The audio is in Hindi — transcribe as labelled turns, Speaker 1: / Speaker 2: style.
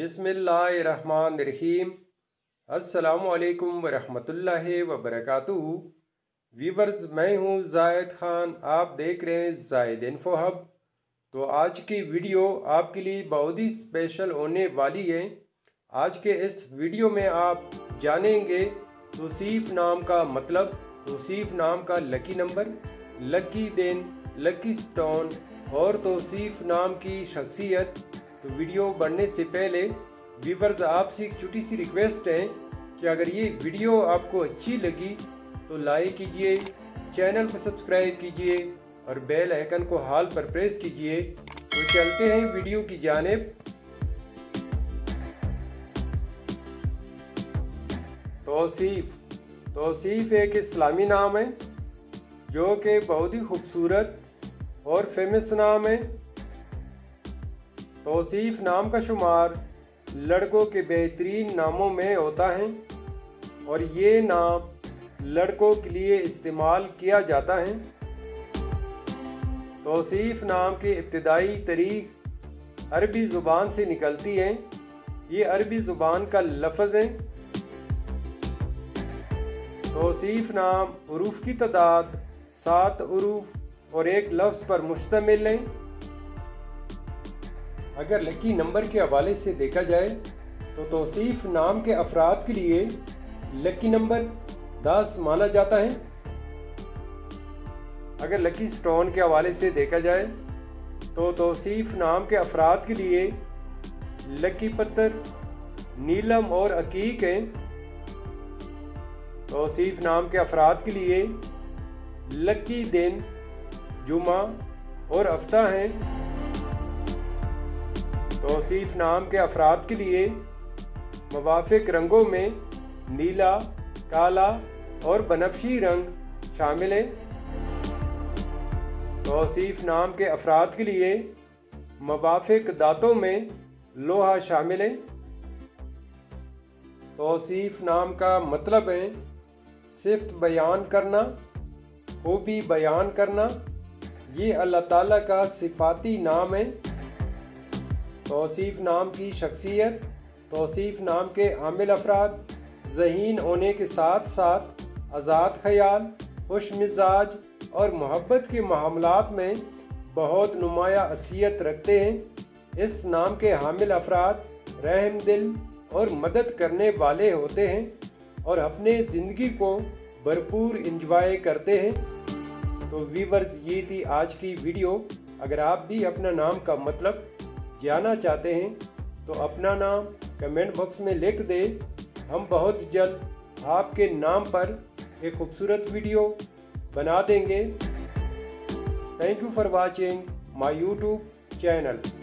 Speaker 1: बिस्मिल्लाहिर्रहमानिर्रहीम। अस्सलामुअलैकुम वरहमतुल्लाहि वबरकातुहू। वीवर्स, मैं हूँ जायद ख़ान, आप देख रहे हैं जायद इन्फो हब। तो आज की वीडियो आपके लिए बहुत ही स्पेशल होने वाली है। आज के इस वीडियो में आप जानेंगे तौसीफ़ नाम का मतलब, तौसीफ़ नाम का लकी नंबर, लकी दिन, लकी स्टोन और तौसीफ़ नाम की शख्सियत। तो वीडियो बढ़ने से पहले व्यूवर्स, आपसे एक छोटी सी रिक्वेस्ट है कि अगर ये वीडियो आपको अच्छी लगी तो लाइक कीजिए, चैनल को सब्सक्राइब कीजिए और बेल आइकन को हाल पर प्रेस कीजिए। तो चलते हैं वीडियो की जानिब। तौसीफ़ एक इस्लामी नाम है जो कि बहुत ही खूबसूरत और फेमस नाम है। तौसीफ़ नाम का शुमार लड़कों के बेहतरीन नामों में होता है और ये नाम लड़कों के लिए इस्तेमाल किया जाता है। तौसीफ़ नाम की इब्तिदाई तारीख़ अरबी ज़ुबान से निकलती है। ये अरबी ज़ुबान का लफ्ज़ है। तौसीफ़ नाम हुरूफ की तादाद 7 हुरूफ और एक लफ्ज़ पर मुश्तमिल है। अगर लकी नंबर के हवाले से देखा जाए तो तौसीफ़ नाम के अफराद के लिए लकी नंबर 10 माना जाता है। अगर लकी स्टोन के हवाले से देखा जाए तो तौसीफ़ नाम के अफराद के लिए लकी पत्थर नीलम और अकीक हैं। तौसीफ़ नाम के अफराद के लिए लकी दिन जुमा और हफ्ता हैं। तौसीफ़ नाम के अफराद के लिए मुवाफ़िक रंगों में नीला, काला और बनफशी रंग शामिल हैं। तौसीफ़ नाम के अफराद के लिए मुवाफ़िक दांतों में लोहा शामिल है। तौसीफ़ नाम का मतलब है सिफ़त बयान करना, खूबी बयान करना। ये अल्लाह ताला का सिफ़ाती नाम है। तौसीफ़ नाम की शख्सियत, तौसीफ़ नाम के आमिल अफराद ज़हीन होने के साथ साथ आज़ाद ख़याल, खुश मिजाज और मोहब्बत के मामलात में बहुत नुमाया हैसियत रखते हैं। इस नाम के हामिल अफराद रहम दिल और मदद करने वाले होते हैं और अपने ज़िंदगी को भरपूर इंजॉय करते हैं। तो व्यूवर्स, ये थी आज की वीडियो। अगर आप भी अपना नाम का मतलब जानना चाहते हैं तो अपना नाम कमेंट बॉक्स में लिख दें। हम बहुत जल्द आपके नाम पर एक खूबसूरत वीडियो बना देंगे। Thank you for watching my YouTube channel.